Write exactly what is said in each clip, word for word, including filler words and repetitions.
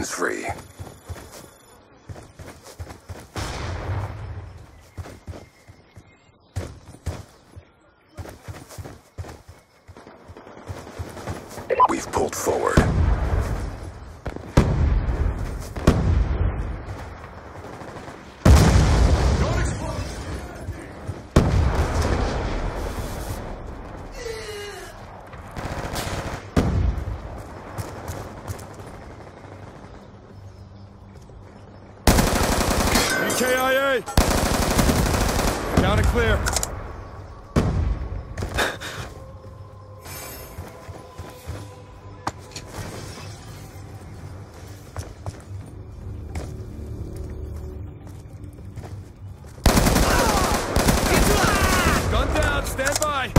Weapons free. We've pulled forward. K I A! Down and clear. Gun down, stand by.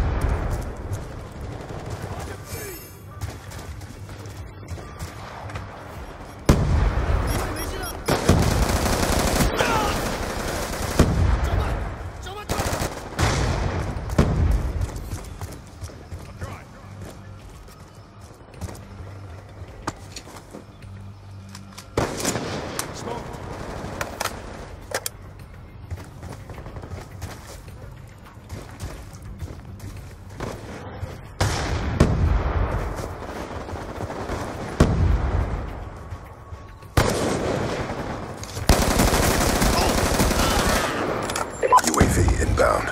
U A V inbound.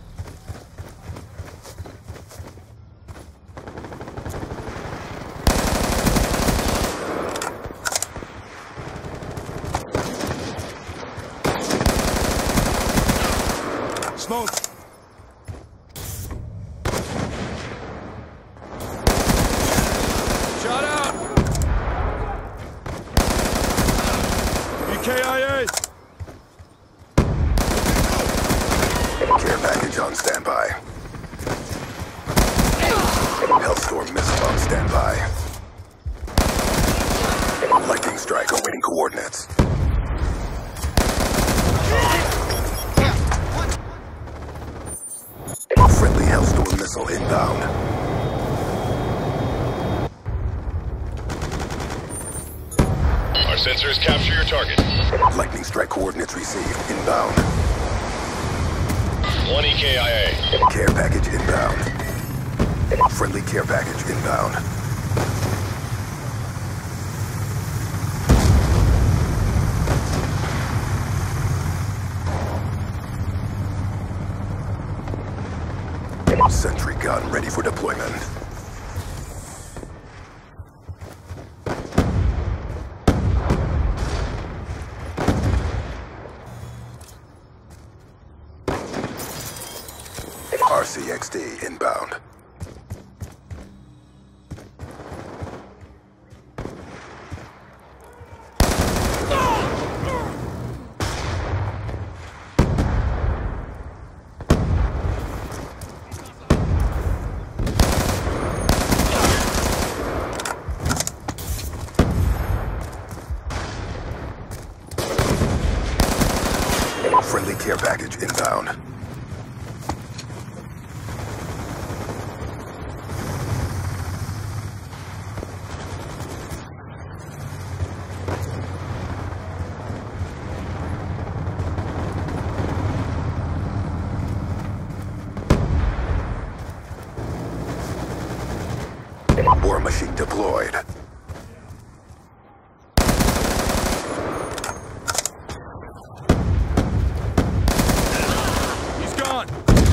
Smoke. Shot out. E K I A. Care package on standby. Hellstorm missile on standby. Lightning strike awaiting coordinates. Friendly Hellstorm missile inbound. Our sensors capture your target. Lightning strike coordinates received inbound. One E K I A. Care package inbound. Friendly care package inbound. Sentry gun ready for deployment. R C X D inbound. Friendly care package inbound. War machine deployed. He's gone.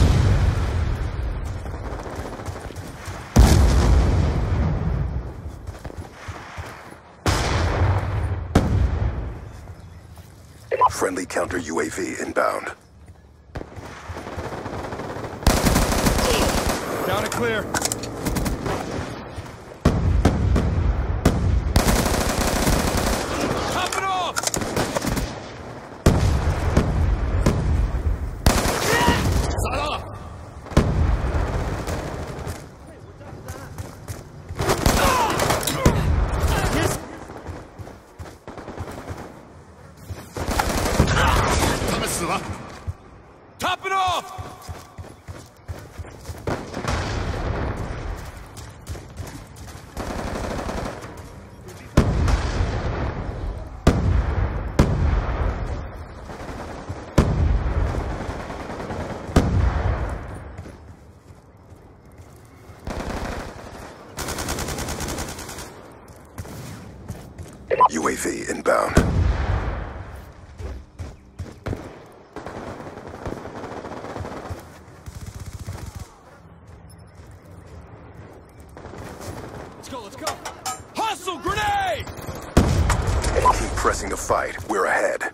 Friendly counter U A V inbound. Down and clear. Top it off! Top it off! pressing the fight. We're ahead.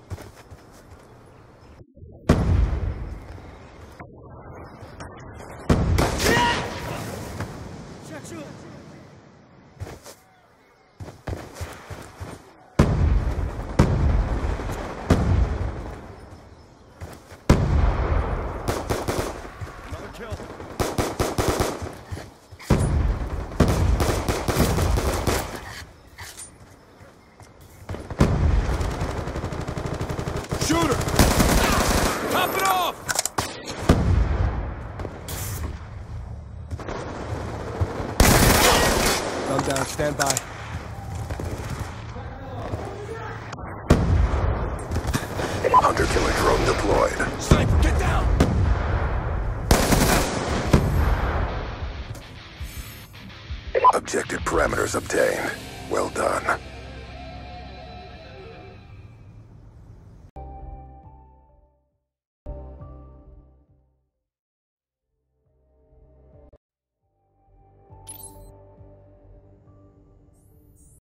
Shooter! Top it off! Gun down, stand by. Hunter-killer drone deployed. Sniper, get down! Objective parameters obtained. Well done.